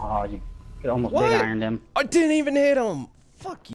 Oh, you almost What? big ironed him. I didn't even hit him. Fuck you.